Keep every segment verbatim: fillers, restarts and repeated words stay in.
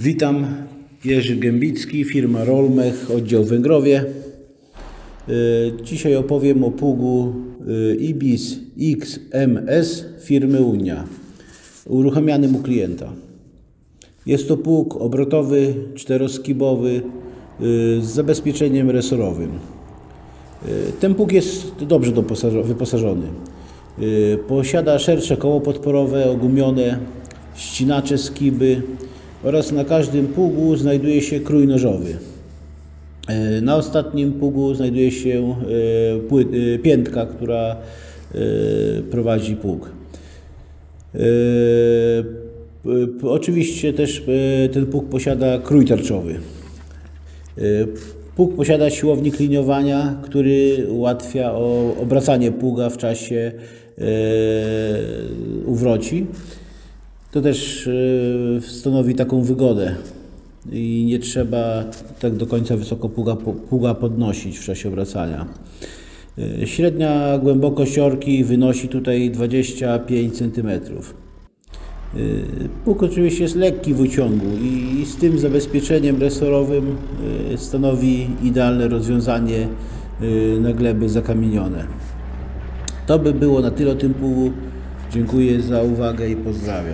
Witam, Jerzy Gębicki, firma Rolmech, oddział Węgrowie. Dzisiaj opowiem o pługu Ibis X M S firmy Unia, uruchamianym u klienta. Jest to pług obrotowy, czteroskibowy z zabezpieczeniem resorowym. Ten pług jest dobrze wyposażony. Posiada szersze koło podporowe, ogumione, ścinacze skiby oraz na każdym pługu znajduje się krój nożowy. Na ostatnim pługu znajduje się piętka, która prowadzi pług. Oczywiście też ten pług posiada krój tarczowy. Pług posiada siłownik liniowania, który ułatwia obracanie pługa w czasie uwroci. To też stanowi taką wygodę i nie trzeba tak do końca wysoko pługa, pługa podnosić w czasie obracania. Średnia głębokość orki wynosi tutaj dwadzieścia pięć centymetrów. Pług oczywiście jest lekki w uciągu i z tym zabezpieczeniem resorowym stanowi idealne rozwiązanie na gleby zakamienione. To by było na tyle o tym pługu. Dziękuję za uwagę i pozdrawiam.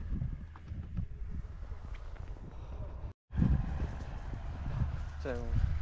Czemu?